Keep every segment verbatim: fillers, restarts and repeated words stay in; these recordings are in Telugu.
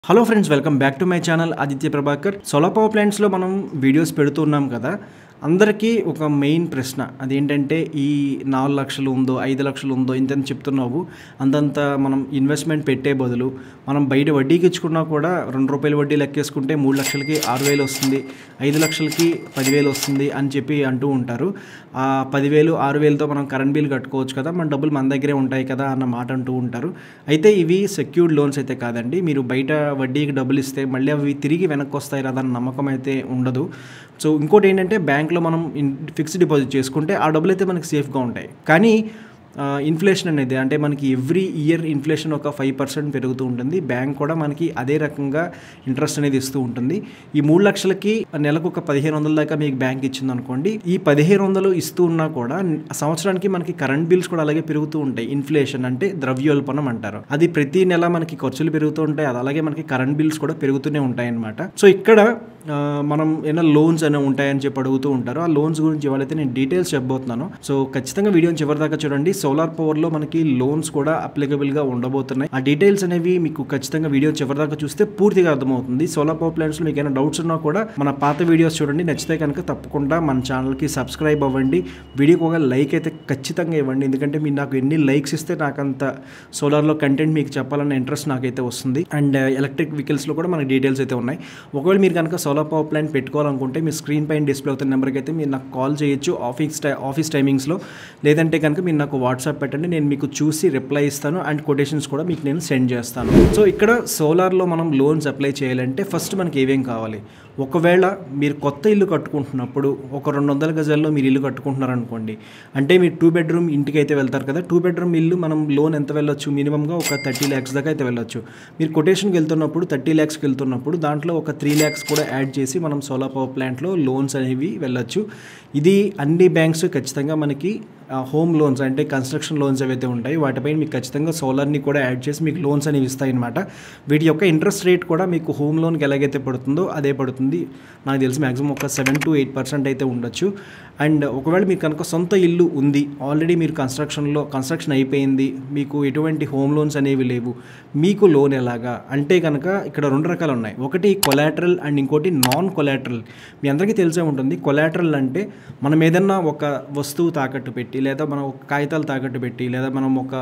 Hello friends, welcome back to my channel Aditya Prabhakar. Solar power ప్లాంట్స్లో మనం వీడియోస్ పెడుతున్నాం కదా. అందరికీ ఒక మెయిన్ ప్రశ్న అదేంటంటే, ఈ నాలుగు లక్షలు ఉందో ఐదు లక్షలు ఉందో ఇంతని చెప్తున్నావు, అంతంత మనం ఇన్వెస్ట్మెంట్ పెట్టే బదులు మనం బయట వడ్డీకి ఇచ్చుకున్నా కూడా రెండు రూపాయల వడ్డీ లెక్కేసుకుంటే మూడు లక్షలకి ఆరు వేలు వస్తుంది, ఐదు లక్షలకి పదివేలు వస్తుంది అని చెప్పి అంటూ ఉంటారు. ఆ పదివేలు ఆరు వేలతో మనం కరెంట్ బిల్ కట్టుకోవచ్చు కదా, మన డబ్బులు మన దగ్గరే ఉంటాయి కదా అన్న మాట అంటూ ఉంటారు. అయితే ఇవి సెక్యూర్డ్ లోన్స్ అయితే కాదండి. మీరు బయట వడ్డీకి డబ్బులు ఇస్తే మళ్ళీ అవి తిరిగి వెనక్కి వస్తాయి కదా అన్న నమ్మకం అయితే ఉండదు. సో ఇంకోటి ఏంటంటే, బ్యాంక్లో మనం ఫిక్స్డ్ డిపాజిట్ చేసుకుంటే ఆ డబ్బులు అయితే మనకి సేఫ్గా ఉంటాయి. కానీ ఇన్ఫ్లేషన్ అనేది అంటే మనకి ఎవ్రీ ఇయర్ ఇన్ఫ్లేషన్ ఒక ఫైవ్ పర్సెంట్ పెరుగుతూ ఉంటుంది. బ్యాంక్ కూడా మనకి అదే రకంగా ఇంట్రెస్ట్ అనేది ఇస్తూ ఉంటుంది. ఈ మూడు లక్షలకి నెలకు ఒక పదిహేను వందల దాకా మీకు బ్యాంక్ ఇచ్చింది అనుకోండి, ఈ పదిహేను వందలు ఇస్తూ ఉన్నా కూడా సంవత్సరానికి మనకి కరెంట్ బిల్స్ కూడా అలాగే పెరుగుతూ ఉంటాయి. ఇన్ఫ్లేషన్ అంటే ద్రవ్యోల్బణం అంటారు. అది ప్రతి నెల మనకి ఖర్చులు పెరుగుతూ ఉంటాయి, అది అలాగే మనకి కరెంట్ బిల్స్ కూడా పెరుగుతూనే ఉంటాయి అన్నమాట. సో ఇక్కడ మనం ఏమైనా లోన్స్ అయినా ఉంటాయని చెప్పి అడుగుతూ ఉంటారు. ఆ లోన్స్ గురించి ఇవాళైతే నేను డీటెయిల్స్ చెప్పబోతున్నాను. సో ఖచ్చితంగా వీడియోని చివరి దాకా చూడండి. సోలార్ పవర్లో మనకి లోన్స్ కూడా అప్లికబుల్గా ఉండబోతున్నాయి. ఆ డీటెయిల్స్ అనేవి మీకు ఖచ్చితంగా వీడియో చివరి దాకా చూస్తే పూర్తిగా అర్థమవుతుంది. సోలార్ పవర్ ప్లాంట్స్లో మీకు ఏమైనా డౌట్స్ ఉన్నా కూడా మన పాత వీడియోస్ చూడండి. నచ్చితే కనుక తప్పకుండా మన ఛానల్కి సబ్స్క్రైబ్ అవ్వండి. వీడియోకి ఒక లైక్ అయితే ఖచ్చితంగా ఇవ్వండి, ఎందుకంటే మీరు నాకు ఎన్ని లైక్స్ ఇస్తే నాకంత సోలార్లో కంటెంట్ మీకు చెప్పాలన్న ఇంట్రెస్ట్ నాకైతే వస్తుంది. అండ్ ఎలక్ట్రిక్ వెహికల్స్లో కూడా మనకి డీటెయిల్స్ అయితే ఉన్నాయి. ఒకవేళ మీరు కనుక సోలార్ పవర్ ప్లాంట్ పెట్టుకోవాలనుకుంటే మీ స్క్రీన్ పైన డిస్ప్లే అవుతున్న నెంబర్కి అయితే మీరు నాకు కాల్ చేయొచ్చు ఆఫీస్ టై ఆఫీస్ టైమింగ్స్లో. లేదంటే కనుక మీరు నాకు వాట్సాప్ పెట్టండి, నేను మీకు చూసి రిప్లై ఇస్తాను. అండ్ కొటేషన్స్ కూడా మీకు నేను సెండ్ చేస్తాను. సో ఇక్కడ సోలార్లో మనం లోన్స్ అప్లై చేయాలంటే ఫస్ట్ మనకి ఏమేం కావాలి. ఒకవేళ మీరు కొత్త ఇల్లు కట్టుకుంటున్నప్పుడు ఒక రెండు వందల గజాల్లో మీరు ఇల్లు కట్టుకుంటున్నారనుకోండి, అంటే మీరు టూ బెడ్రూమ్ ఇంటికి అయితే వెళ్తారు కదా. టూ బెడ్రూమ్ ఇల్లు మనం లోన్ ఎంత వెళ్ళొచ్చు, మినిమంగా ఒక థర్టీ ల్యాక్స్ దాకా అయితే వెళ్ళొచ్చు. మీరు కొటేషన్కి వెళ్తున్నప్పుడు థర్టీ ల్యాక్స్కి వెళ్తున్నప్పుడు దాంట్లో ఒక త్రీ ల్యాక్స్ కూడా యాడ్ చేసి మనం సోలార్ పవర్ ప్లాంట్లో లోన్స్ అనేవి వెళ్ళొచ్చు. ఇది అన్ని బ్యాంక్స్ ఖచ్చితంగా మనకి హోమ్ లోన్స్ అంటే కన్స్ట్రక్షన్ లోన్స్ ఏవైతే ఉంటాయి వాటిపైన మీకు ఖచ్చితంగా సోలార్ని కూడా యాడ్ చేసి మీకు లోన్స్ అనేవి ఇస్తాయి అన్నమాట. వీటి యొక్క ఇంట్రెస్ట్ రేట్ కూడా మీకు హోమ్ లోన్కి ఎలాగైతే పడుతుందో అదే పడుతుంది. నాకు తెలిసి మ్యాక్సిమం ఒక సెవెన్ టు ఎయిట్ పర్సెంట్ అయితే ఉండొచ్చు. అండ్ ఒకవేళ మీకు కనుక సొంత ఇల్లు ఉంది, ఆల్రెడీ మీరు కన్స్ట్రక్షన్లో కన్స్ట్రక్షన్ అయిపోయింది, మీకు ఎటువంటి హోమ్ లోన్స్ అనేవి లేవు, మీకు లోన్ ఎలాగా అంటే కనుక ఇక్కడ రెండు రకాలు ఉన్నాయి. ఒకటి కొలాటరల్ అండ్ ఇంకోటి నాన్ కొలాటరల్. మీ అందరికీ తెలిసే ఉంటుంది. కొలాటరల్ అంటే మనం ఏదన్నా ఒక వస్తువు తాకట్టు పెట్టి, లేదా మనం ఒక కాగితాలు తాకట్టు పెట్టి, లేదా మనం ఒక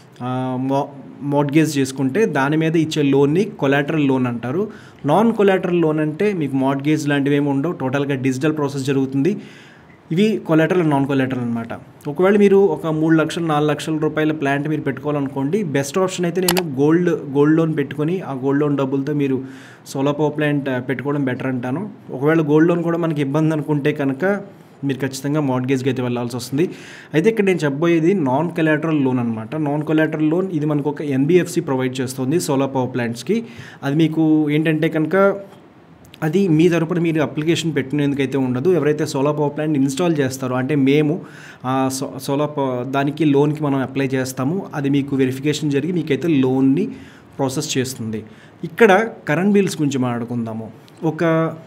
మో మోర్ట్గేజ్ చేసుకుంటే దాని మీద ఇచ్చే లోన్ని కొలాటరల్ లోన్ అంటారు. నాన్ కొలాటరల్ లోన్ అంటే మీకు మోర్ట్గేజ్ లాంటివి ఏమి ఉండవు, టోటల్గా డిజిటల్ ప్రాసెస్ జరుగుతుంది. ఇవి కొలాటరల్ నాన్ కొలాటరల్ అనమాట. ఒకవేళ మీరు ఒక మూడు లక్షలు నాలుగు లక్షల రూపాయల ప్లాంట్ మీరు పెట్టుకోవాలనుకోండి, బెస్ట్ ఆప్షన్ అయితే నేను గోల్డ్ గోల్డ్ లోన్ పెట్టుకొని ఆ గోల్డ్ లోన్ డబ్బులతో మీరు సోలార్ పవర్ ప్లాంట్ పెట్టుకోవడం బెటర్ అంటాను. ఒకవేళ గోల్డ్ లోన్ కూడా మనకి ఇబ్బంది అనుకుంటే కనుక మీరు ఖచ్చితంగా మార్ట్గేజ్కి అయితే వెళ్ళాల్సి వస్తుంది. అయితే ఇక్కడ నేను చెప్పబోయేది నాన్ కొలాటరల్ లోన్ అనమాట. నాన్ కొలాటరల్ లోన్ ఇది మనకు ఒక ఎన్బిఎఫ్సి ప్రొవైడ్ చేస్తుంది సోలార్ పవర్ ప్లాంట్స్కి. అది మీకు ఏంటంటే కనుక అది మీ తరపున మీరు అప్లికేషన్ పెట్టినందుకైతే ఉండదు. ఎవరైతే సోలార్ పవర్ ప్లాంట్ ఇన్స్టాల్ చేస్తారో అంటే మేము సో సోలార్ దానికి లోన్కి మనం అప్లై చేస్తాము, అది మీకు వెరిఫికేషన్ జరిగి మీకైతే లోన్ని ప్రాసెస్ చేస్తుంది. ఇక్కడ కరెంట్ బిల్స్ గురించి మాట్లాడుకుందాము. ఒక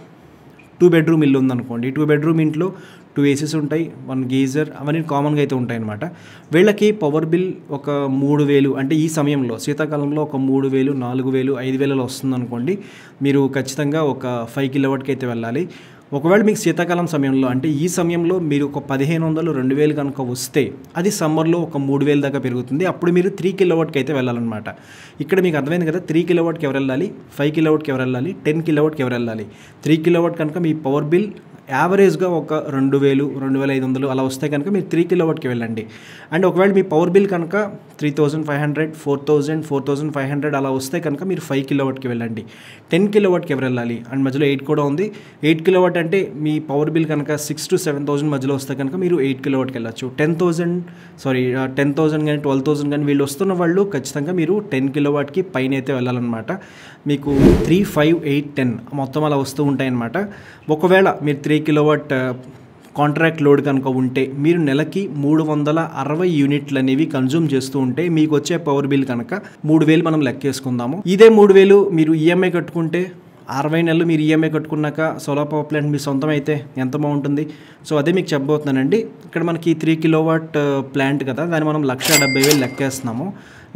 టూ బెడ్రూమ్ ఇల్లు ఉందనుకోండి, టూ బెడ్రూమ్ ఇంట్లో టూ ఏసీస్ ఉంటాయి, వన్ గీజర్, అవన్నీ కామన్గా అయితే ఉంటాయి అన్నమాట. వీళ్ళకి పవర్ బిల్ ఒక మూడు వేలు అంటే ఈ సమయంలో శీతాకాలంలో ఒక మూడు వేలు నాలుగు వేలు ఐదు వేలలో వస్తుంది అనుకోండి, మీరు ఖచ్చితంగా ఒక ఫైవ్ కిలోవాట్కి అయితే వెళ్ళాలి. ఒకవేళ మీకు శీతాకాలం సమయంలో అంటే ఈ సమయంలో మీరు ఒక పదిహేను వందలు రెండు వేలు కనుక వస్తే అది సమ్మర్లో ఒక మూడు వేలు దాకా పెరుగుతుంది. అప్పుడు మీరు త్రీ కిలోవాట్కి అయితే వెళ్ళాలన్నమాట. ఇక్కడ మీకు అర్థమైంది కదా, త్రీ కిలోవాట్కి ఎవరు వెళ్ళాలి, ఫైవ్ కిలోవాట్కి ఎవరు వెళ్ళాలి, టెన్ కిలోవాట్కి ఎవరు వెళ్ళాలి. త్రీ కిలోవాట్ కనుక మీ పవర్ బిల్ యావరేజ్గా ఒక రెండు వేలు రెండు వేల ఐదు వందలు అలా వస్తే కనుక మీరు త్రీ కిలోవాట్కి వెళ్ళండి. అండ్ ఒకవేళ మీ పవర్ బిల్ కనుక three thousand five hundred four thousand four thousand five hundred అలా వస్తే కనుక మీరు ఫైవ్ కిలోవాట్కి వెళ్ళండి. టెన్ కిలోవాట్కి ఎవరు వెళ్ళాలి. అండ్ మధ్యలో ఎయిట్ కూడా ఉంది. ఎయిట్ కిలోవాట్ అంటే మీ పవర్ బిల్ కనుక సిక్స్ టు సెవెన్ థౌసండ్ మధ్యలో వస్తే కనుక మీరు ఎయిట్ కిలోవాట్కి వెళ్ళచ్చు. Ten thousand sorry ten thousand కానీ ట్వెల్వ్ థౌసండ్ కానీ వీళ్ళు వస్తున్న వాళ్ళు ఖచ్చితంగా మీరు టెన్ కిలోవాట్కి పైన అయితే వెళ్ళాలన్నమాట. మీకు త్రీ ఫైవ్ ఎయిట్ టెన్ మొత్తం అలా వస్తూ ఉంటాయన్నమాట. ఒకవేళ మీరు త్రీ కిలోవాట్ కాంట్రాక్ట్ లోడ్ కనుక ఉంటే మీరు నెలకి మూడు వందల అరవై యూనిట్లు అనేవి కన్జ్యూమ్ చేస్తూ ఉంటే మీకు వచ్చే పవర్ బిల్ కనుక మూడు వేలు మనం లెక్కేసుకుందాము. ఇదే మూడు వేలు మీరు ఈఎంఐ కట్టుకుంటే అరవై నెలలు మీరు ఈఎంఐ కట్టుకున్నాక సోలార్ పవర్ ప్లాంట్ మీ సొంతం అయితే ఎంత బాగుంటుంది. సో అదే మీకు చెప్పబోతున్నానండి. ఇక్కడ మనకి త్రీ కిలోవాట్ ప్లాంట్ కదా, దాన్ని మనం లక్ష డెబ్బై వేలు లెక్కేస్తున్నాము.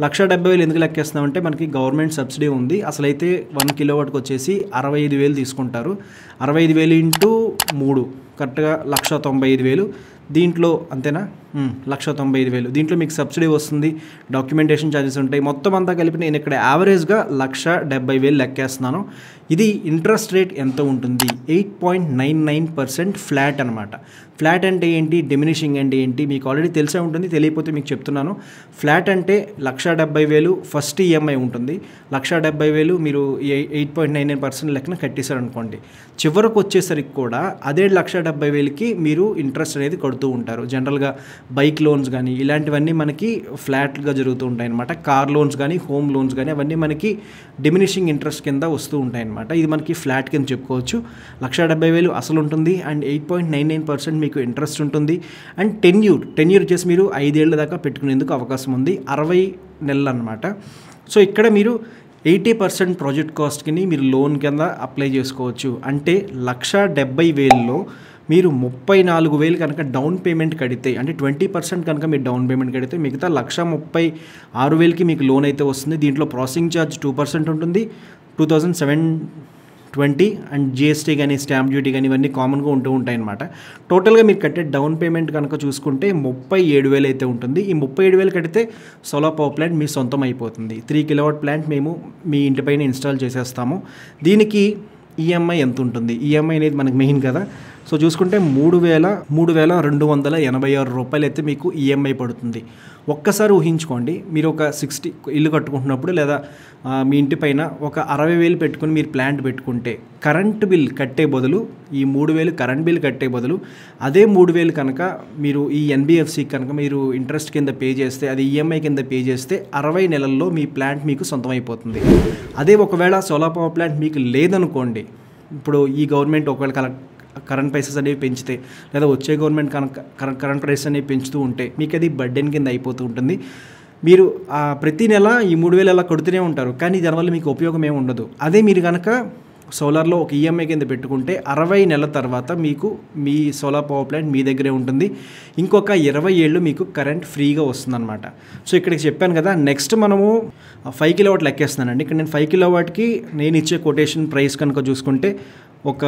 లక్ష డెబ్బై వేలు ఎందుకు లెక్కేస్తున్నామంటే మనకి గవర్నమెంట్ సబ్సిడీ ఉంది. అసలైతే వన్ కిలోవాట్కి వచ్చేసి అరవై ఐదు వేలు తీసుకుంటారు. అరవై ఐదు వేలు ఇంటూ మూడు కరెక్ట్గా లక్ష తొంభై ఐదు వేలు. దీంట్లో అంతేనా, లక్ష తొంభై ఐదు వేలు. దీంట్లో మీకు సబ్సిడీ వస్తుంది, డాక్యుమెంటేషన్ ఛార్జెస్ ఉంటాయి, మొత్తం అంతా కలిపి నేను ఇక్కడ యావరేజ్గా లక్ష డెబ్బై వేలు లెక్కేస్తున్నాను. ఇది ఇంట్రెస్ట్ రేట్ ఎంత ఉంటుంది? Eight point nine nine percent flat అనమాట. ఫ్లాట్ అంటే ఏంటి, డిమినిషింగ్ అంటే ఏంటి మీకు ఆల్రెడీ తెలిసే ఉంటుంది, తెలియకపోతే మీకు చెప్తున్నాను. ఫ్లాట్ అంటే లక్ష డెబ్బై వేలు ఫస్ట్ ఈఎంఐ ఉంటుంది. లక్ష డెబ్బై వేలు మీరు eight point nine nine percent లెక్కన కట్టేశారనుకోండి, చివరకు వచ్చేసరికి కూడా అదే లక్ష డెబ్బై వేలకి మీరు ఇంట్రెస్ట్ అనేది కడుతూ ఉంటారు. జనరల్గా బైక్ లోన్స్ కానీ ఇలాంటివన్నీ మనకి ఫ్లాట్గా జరుగుతూ ఉంటాయి అన్నమాట. కార్ లోన్స్ కానీ హోమ్ లోన్స్ కానీ అవన్నీ మనకి డిమినిషింగ్ ఇంట్రెస్ట్ కింద వస్తూ ఉంటాయి అన్నమాట. ఇది మనకి ఫ్లాట్ కింద చెప్పుకోవచ్చు. లక్ష డెబ్బై వేలు అసలు ఉంటుంది and eight point nine nine percent మీకు ఇంట్రెస్ట్ ఉంటుంది. అండ్ టెన్యూర్ టెన్యూర్ వచ్చేసి మీరు ఐదేళ్ల దాకా పెట్టుకునేందుకు అవకాశం ఉంది, అరవై నెలలు అనమాట. సో ఇక్కడ మీరు ఎయిటీ పర్సెంట్ ప్రాజెక్ట్ కాస్ట్కి మీరు లోన్ కింద అప్లై చేసుకోవచ్చు. అంటే లక్ష డెబ్బై వేలలో మీరు ముప్పై నాలుగు వేలు కనుక డౌన్ పేమెంట్ కడితే, అంటే ట్వంటీ పర్సెంట్ కనుక మీరు డౌన్ పేమెంట్ కడితే మిగతా లక్ష ముప్పై ఆరు వేలకి మీకు లోన్ అయితే వస్తుంది. దీంట్లో ప్రాసెసింగ్ ఛార్జ్ టూ పర్సెంట్ ఉంటుంది, two thousand seven twenty and GST కానీ స్టాంప్ డ్యూటీ కానీ ఇవన్నీ కామన్గా ఉంటూ ఉంటాయి అన్నమాట. టోటల్గా మీరు కట్టే డౌన్ పేమెంట్ కనుక చూసుకుంటే ముప్పై ఏడు వేలు అయితే ఉంటుంది. ఈ ముప్పై ఏడు వేలు కడితే సోలార్ పవర్ ప్లాంట్ మీ సొంతం అయిపోతుంది. త్రీ కిలోవాట్ ప్లాంట్ మేము మీ ఇంటిపైన ఇన్స్టాల్ చేసేస్తాము. దీనికి ఈఎంఐ ఎంత ఉంటుంది? ఈఎంఐ అనేది మనకు మెయిన్ కదా. సో చూసుకుంటే మూడు వేల మూడు వేల రెండు వందల ఎనభై ఆరు రూపాయలు అయితే మీకు ఈఎంఐ పడుతుంది. ఒక్కసారి ఊహించుకోండి, మీరు ఒక సిక్స్టీ ఇల్లు కట్టుకుంటున్నప్పుడు లేదా మీ ఇంటి పైన ఒక అరవై వేలు పెట్టుకుని మీరు ప్లాంట్ పెట్టుకుంటే కరెంట్ బిల్ కట్టే బదులు, ఈ మూడు వేలు కరెంట్ బిల్ కట్టే బదులు అదే మూడు వేలు కనుక మీరు ఈ ఎన్బిఎఫ్సి కనుక మీరు ఇంట్రెస్ట్ కింద పే చేస్తే, అది ఈఎంఐ కింద పే చేస్తే అరవై నెలల్లో మీ ప్లాంట్ మీకు సొంతం అయిపోతుంది. అదే ఒకవేళ సోలార్ పవర్ ప్లాంట్ మీకు లేదనుకోండి, ఇప్పుడు ఈ గవర్నమెంట్ ఒకవేళ కలెక్ట్ కరెంట్ ప్రైసెస్ అనేవి పెంచితే లేదా వచ్చే గవర్నమెంట్ కనుక కరెంట్ కరెంట్ ప్రైసెస్ అనేవి పెంచుతూ ఉంటే మీకు అది బర్డెన్ కింద అయిపోతూ ఉంటుంది. మీరు ప్రతి నెల ఈ మూడు వేలు అలా కొడుతూనే ఉంటారు, కానీ దానివల్ల మీకు ఉపయోగం ఏమి ఉండదు. అదే మీరు కనుక సోలార్లో ఒక ఈఎంఐ కింద పెట్టుకుంటే అరవై నెలల తర్వాత మీకు మీ సోలార్ పవర్ ప్లాంట్ మీ దగ్గరే ఉంటుంది. ఇంకొక ఇరవై ఏళ్ళు మీకు కరెంట్ ఫ్రీగా వస్తుందన్నమాట. సో ఇక్కడికి చెప్పాను కదా, నెక్స్ట్ మనము ఫైవ్ కిలోవాట్ లెక్కేస్తున్నానండి. ఇక్కడ నేను ఫైవ్ కిలోవాట్కి నేను ఇచ్చే కొటేషన్ ప్రైస్ కనుక చూసుకుంటే ఒక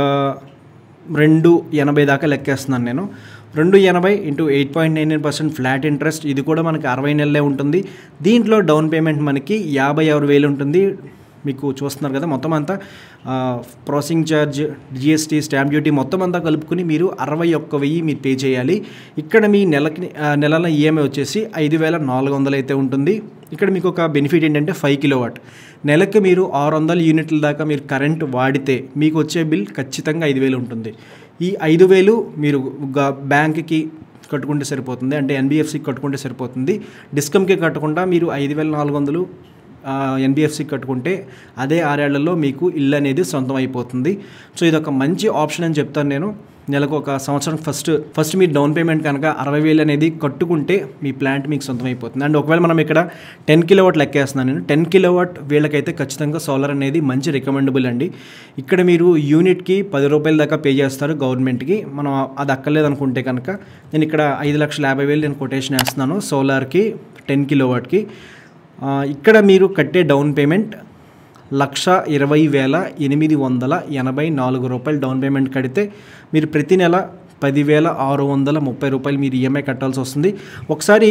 రెండు ఎనభై దాకా లెక్కేస్తున్నాను నేను. రెండు ఎనభై into eight point nine nine percent flat interest, ఇది కూడా మనకి అరవై నెలలే ఉంటుంది. దీంట్లో డౌన్ పేమెంట్ మనకి యాభై ఆరు వేలు ఉంటుంది. మీకు చూస్తున్నారు కదా, మొత్తం అంతా processing charge, GST, stamp duty మొత్తం అంతా కలుపుకుని మీరు అరవై ఒక్క వెయ్యి మీరు పే చేయాలి. ఇక్కడ మీ నెలకి నెలల ఈఎంఐ వచ్చేసి ఐదు వేల నాలుగు వందలు అయితే ఉంటుంది. ఇక్కడ మీకు ఒక బెనిఫిట్ ఏంటంటే ఫైవ్ కిలోవాట్ నెలకి మీరు ఆరు వందల యూనిట్ల దాకా మీరు కరెంట్ వాడితే మీకు వచ్చే బిల్ ఖచ్చితంగా ఐదు వేలు ఉంటుంది. ఈ ఐదు వేలు మీరు బ్యాంక్కి కట్టుకుంటే సరిపోతుంది, అంటే ఎన్బిఎఫ్సికి కట్టుకుంటే సరిపోతుంది. డిస్కమ్కి కట్టకుండా మీరు ఐదు వేల నాలుగు వందలు ఎన్బిఎఫ్సికి కట్టుకుంటే అదే ఆరేళ్లలో మీకు ఇల్లు అనేది సొంతం అయిపోతుంది. సో ఇది ఒక మంచి ఆప్షన్ అని చెప్తాను నేను. నెలకు ఒక సంవత్సరం ఫస్ట్ ఫస్ట్ మీరు డౌన్ పేమెంట్ కనుక అరవై వేలు అనేది కట్టుకుంటే మీ ప్లాంట్ మీకు సొంతం అయిపోతుంది. అండ్ ఒకవేళ మనం ఇక్కడ టెన్ కిలోవాట్ లెక్కేస్తున్నాను నేను. టెన్ కిలోవాట్ వీళ్ళకైతే ఖచ్చితంగా సోలార్ అనేది మంచి రికమెండబుల్ అండి. ఇక్కడ మీరు యూనిట్కి పది రూపాయల దాకా పే చేస్తారు గవర్నమెంట్కి. మనం అది అక్కర్లేదు అనుకుంటే కనుక నేను ఇక్కడ ఐదు లక్షల యాభై వేలు నేను కొటేషన్ వేస్తున్నాను సోలార్కి టెన్ కిలోవాట్కి. ఇక్కడ మీరు కట్టే డౌన్ పేమెంట్ లక్ష ఇరవై వేల ఎనిమిది వందల ఎనభై నాలుగు రూపాయలు డౌన్ పేమెంట్ కడితే మీరు ప్రతి నెల పదివేల ఆరు వందల ముప్పై రూపాయలు మీరు ఈఎంఐ కట్టాల్సి వస్తుంది. ఒకసారి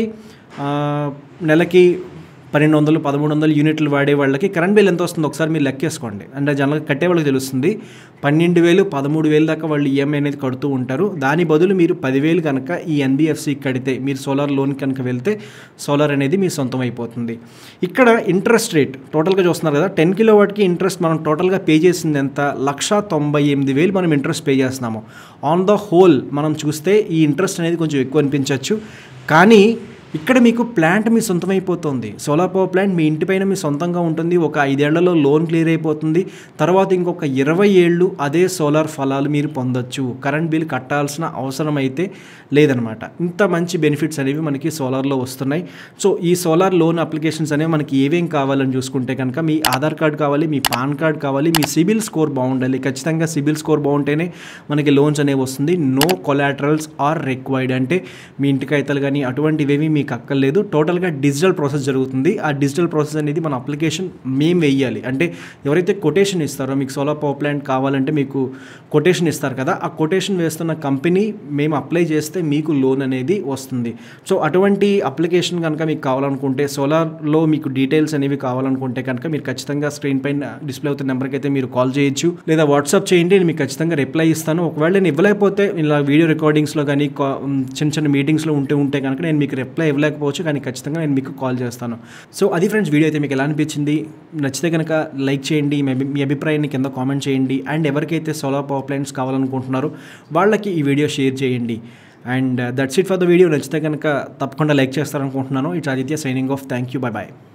నెలకి పన్నెండు వందలు పదమూడు వందలు యూనిట్లు వాడే వాళ్ళకి కరెంట్ బిల్ ఎంత వస్తుందో ఒకసారి మీరు లెక్కేసుకోండి. అంటే జనరల్గా కట్టే వాళ్ళకి తెలుస్తుంది. పన్నెండు వేలు పదమూడు వేలు దాకా వాళ్ళు ఈఎంఐ అనేది కడుతూ ఉంటారు. దాని బదులు మీరు పదివేలు కనుక ఈ ఎన్బిఎఫ్సి కడితే, మీరు సోలార్ లోన్ కనుక వెళ్తే సోలార్ అనేది మీ సొంతం అయిపోతుంది. ఇక్కడ ఇంట్రెస్ట్ రేట్ టోటల్గా చూస్తున్నారు కదా, టెన్ కిలో వాట్కి ఇంట్రెస్ట్ మనం టోటల్గా పే చేసింది ఎంత, లక్ష తొంభై ఎనిమిది వేలు మనం ఇంట్రెస్ట్ పే చేస్తున్నాము. ఆన్ ద హోల్ మనం చూస్తే ఈ ఇంట్రెస్ట్ అనేది కొంచెం ఎక్కువ అనిపించవచ్చు, కానీ ఇక్కడ మీకు ప్లాంట్ మీ సొంతం అయిపోతుంది. సోలార్ పవర్ ప్లాంట్ మీ ఇంటిపైన మీ సొంతంగా ఉంటుంది. ఒక ఐదేళ్లలో లోన్ క్లియర్ అయిపోతుంది. తర్వాత ఇంకొక ఇరవై ఏళ్ళు అదే సోలార్ ఫలాలు మీరు పొందొచ్చు. కరెంట్ బిల్ కట్టాల్సిన అవసరం అయితే లేదనమాట. ఇంత మంచి బెనిఫిట్స్ అనేవి మనకి సోలార్లో వస్తున్నాయి. సో ఈ సోలార్ లోన్ అప్లికేషన్స్ అనేవి మనకి ఏవేం కావాలని చూసుకుంటే కనుక మీ ఆధార్ కార్డ్ కావాలి, మీ పాన్ కార్డ్ కావాలి, మీ సిబిల్ స్కోర్ బాగుండాలి. ఖచ్చితంగా సిబిల్ స్కోర్ బాగుంటేనే మనకి లోన్స్ అనేవి వస్తుంది. నో కొలాటరల్స్ ఆర్ రిక్వైర్డ్, అంటే మీ ఇంటి కాగితాలు కానీ అటువంటివేవి మీ మీకు అక్కర్లేదు. టోటల్గా డిజిటల్ ప్రాసెస్ జరుగుతుంది. ఆ డిజిటల్ ప్రాసెస్ అనేది మన అప్లికేషన్ మేము వేయాలి. అంటే ఎవరైతే కొటేషన్ ఇస్తారో, మీకు సోలార్ పవర్ ప్లాంట్ కావాలంటే మీకు కొటేషన్ ఇస్తారు కదా, ఆ కొటేషన్ వేస్తున్న కంపెనీ మేము అప్లై చేస్తే మీకు లోన్ అనేది వస్తుంది. సో అటువంటి అప్లికేషన్ కనుక మీకు కావాలనుకుంటే, సోలార్లో మీకు డీటెయిల్స్ అనేవి కావాలనుకుంటే కనుక మీరు ఖచ్చితంగా స్క్రీన్ పైన డిస్ప్లే అవుతున్న నెంబర్కి అయితే మీరు కాల్ చేయొచ్చు, లేదా వాట్సాప్ చేయండి. నేను మీకు ఖచ్చితంగా రిప్లై ఇస్తాను. ఒకవేళ నేను ఇవ్వలేకపోతే ఇలా వీడియో రికార్డింగ్స్లో కానీ చిన్న చిన్న మీటింగ్స్లో ఉంటే ఉంటే కనుక నేను మీకు రిప్లై ఇవ్వలేకపోవచ్చు, కానీ ఖచ్చితంగా నేను మీకు కాల్ చేస్తాను. సో అది ఫ్రెండ్స్, వీడియో అయితే మీకు ఎలా అనిపించింది? నచ్చితే కనుక లైక్ చేయండి, మీ అభిప్రాయాన్ని కింద కామెంట్ చేయండి. అండ్ ఎవరికైతే సోలార్ పవర్ ప్లాంట్స్ కావాలనుకుంటున్నారో వాళ్ళకి ఈ వీడియో షేర్ చేయండి. And that's it for the video. నచ్చితే కనుక తప్పకుండా లైక్ చేస్తారనుకుంటున్నాను. It's Aditya signing off. Thank you, bye bye.